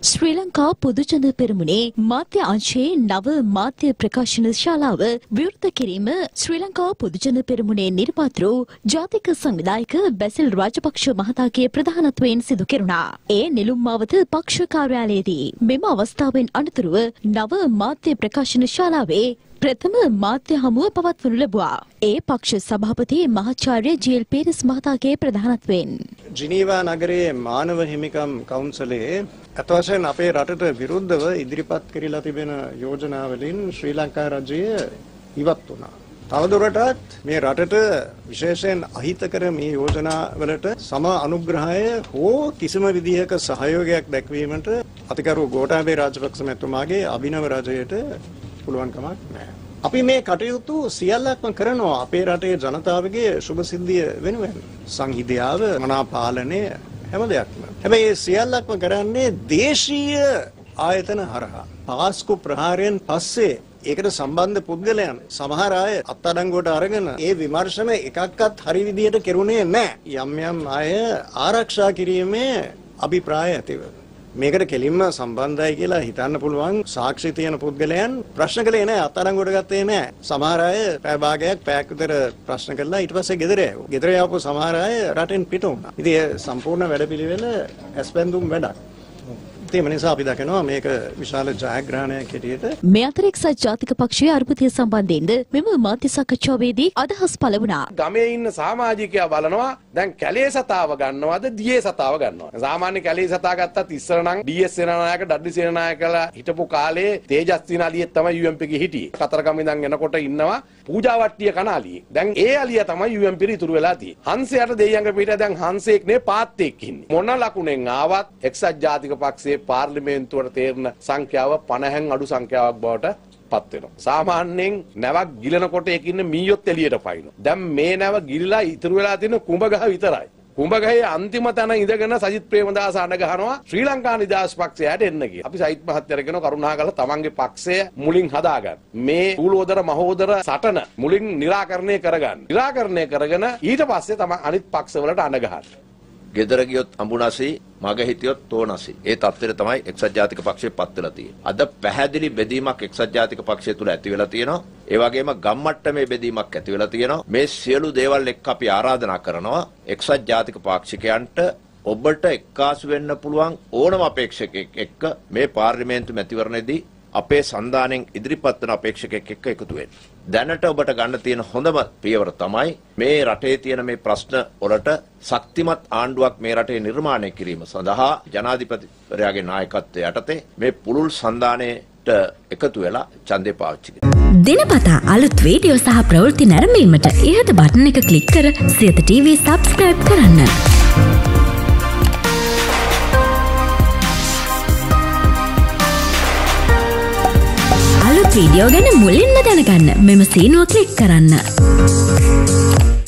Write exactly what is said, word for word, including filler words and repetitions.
ශ්‍රී ලංකා පොදුජන පෙරමුණේ මාධ්‍ය අංශයේ නව මාධ්‍ය ප්‍රකාශන ශාලාව විවෘත කිරීම ශ්‍රී ලංකා පොදුජන පෙරමුණේ නිර්මාතෘ ජාතික සංවිධායක බැසිල් රාජපක්ෂ මහතාගේ ප්‍රධානත්වයෙන් සිදු කෙරුණා. ඒ නෙළුම් මාවත පක්ෂ කාර්යාලයේදී මෙම අවස්ථාවෙන් අනතුරුව නව මාධ්‍ය ප්‍රකාශන ශාලාවේ ප්‍රථම මාධ්‍ය හමුව පවත්වනු ලැබුවා. ඒ පක්ෂ සභාපති මහාචාර්ය ජී.එල්. පීරිස් මහතාගේ ප්‍රධානත්වයෙන් ජිනීවා නගරයේ මානව හිමිකම් කවුන්සලයේ අත වශයෙන් අපේ රටට විරුද්ධව ඉදිරිපත් කරලා තිබෙන යෝජනාවලින් ශ්‍රී ලංකා රජය ඉවත් වුණා. තවදුරටත් මේ රටට විශේෂයෙන් අහිතකර මේ යෝජනාවලට සම අනුග්‍රහය හෝ කිසිම විදිහක සහයෝගයක් දැක්වීමට අතිගරු ගෝඨාභය රාජපක්ෂ මැතිතුමාගේ අභිනව රජයට පුළුවන් කමක් නැහැ. අපි මේ කටයුතු සියල්ලක්ම කරනවා අපේ රටේ ජනතාවගේ සුබ සිද්ධිය වෙනුවෙන්. සංහිඳියාව, මනා පාලනය හැම දෙයක්ම. හැබැයි මේ සියල්ලක්ම කරන්නේ දේශීය ආයතන හරහා. පාස්කු ප්‍රහාරයෙන් පස්සේ ඒකට සම්බන්ධ පුද්ගලයන් සමහර අය අත්අඩංගුවට අරගෙන ඒ විමර්ශන එකක්වත් හරි විදියට කෙරුණේ නැහැ. යම් යම් අය ආරක්ෂා කිරීමේ අභිප්‍රාය ඇතිව මේකට කෙලින්ම සම්බන්ධයි කියලා හිතන්න පුළුවන් සාක්ෂි තියෙන පුද්ගලයන් ප්‍රශ්න කළේ නැහැ, අත්අඩංගුවට ගත්තේ නැහැ. සමහර අය පැය භාගයක් පැයක් විතර ප්‍රශ්න කළා, ඊට පස්සේ ගෙදර ආවා. ගෙදර ආපු සමහර අය රටෙන් පිට වුණා. ඉතින් ඒ සම්පූර්ණ වැඩපිළිවෙල ඇස්පැන්දුම් වැඩක්. ඒ නිසා අපි දකිනවා මේක විශාල ජයග්‍රහණයක් හැටියට. මේ අතර එක්සත් ජාතික පක්ෂයේ අර්බුදය සම්බන්ධයෙන්ද මෙම මාධ්‍ය සාකච්ඡාවේදී අදහස් පළ වුණා. ගමේ ඉන්න සමාජිකයා බලනවා දැන් කැලේ සතාව ගන්නවද දියේ සතාව ගන්නවද? සාමාන්‍ය කැලේ සතා ගත්තත් ඉස්සර නම් ඩී.එස්. සේනානායක, ඩඩ්ලි සේනානායකලා හිටපු කාලේ තේජස්වින අලියෙක් තමයි යූ එම් පී එකේ හිටියේ. කතරගම ඉඳන් එනකොට ඉන්නවා පූජා වට්ටිය කන අලියෙක්. දැන් ඒ අලියා තමයි යූ එම් පී ට ඉතුරු වෙලා තියෙන්නේ. හංසයට දෙයියන්ග පිට දැන් හංසෙක් නේ පාත්තෙක් ඉන්නේ. මොන ලකුණෙන් ආවත් එක්සත් ජාතික පක්ෂයේ පාර්ලිමේන්තුවට තේරෙන සංඛ්‍යාව පනහෙන් අඩු සංඛ්‍යාවක් බවට පත් වෙනවා. සාමාන්‍යයෙන් නැවක් ගිලනකොට ඒකින්න මීයොත් එළියට පයින්නවා. දැන් මේ නැව ගිලිලා ඉතුරු වෙලා තියෙන කුඹගහ විතරයි. කුඹගහේ අන්තිම තැන ඉඳගෙන සජිත් ප්‍රේමදාස අඬ ගහනවා ශ්‍රී ලංකා නිදහස් පක්ෂයට එන්න කියලා. අපි සජිත් මහත්තයාට කියනවා කරුණාකරලා තමන්ගේ පක්ෂය මුලින් හදාගන්න. මේ ඌලෝදර මහෝදර සටන මුලින් निराකරණය කරගන්න. निराකරණය කරගෙන ඊට පස්සේ තමයි අනිත් පක්ෂවලට අඬ ගහන්න. ගෙදර ගියොත් අඹුනසි, මග හිටියොත් තෝනසි. ඒ තත්ත්වයට තමයි එක්සත් ජාතික පක්ෂය පත් වෙලා තියෙන්නේ. අද පැහැදිලි බෙදීමක් එක්සත් ජාතික පක්ෂය තුල ඇති වෙලා තියෙනවා. ඒ වගේම ගම්මට්ටමේ බෙදීමක් ඇති වෙලා තියෙනවා. මේ සියලු දේවල් එක්ක අපි ආරාධනා කරනවා එක්සත් ජාතික පාක්ෂිකයන්ට ඔබට එක්කාසු වෙන්න පුළුවන් ඕනම අපේක්ෂකෙක් එක්ක මේ පාර්ලිමේන්තු මැතිවරණයේදී අපේ සන්දානෙන් ඉදිරිපත් වන අපේක්ෂකෙක් එක්ක එකතු වෙන්න. දැනට ඔබට ගන්න තියෙන හොඳම පියවර තමයි මේ රටේ තියෙන මේ ප්‍රශ්න වලට ශක්තිමත් ආණ්ඩුවක් මේ රටේ නිර්මාණය කිරීම සඳහා ජනාධිපතිවරයාගේ නායකත්වය යටතේ මේ පුළුල් සන්දානයට එකතු වෙලා ඡන්දය පාවිච්චි කරනවා. දිනපතා අලුත් වීඩියෝ සහ ප්‍රවෘත්ති නැරඹීමට ඉහත බටන් එක ක්ලික් කර සියත ටීවී සබ්ස්ක්‍රයිබ් කරන්න. වීඩියෝ ගැන මුලින්ම දැනගන්න මෙම සීනුව ක්ලික් කරන්න.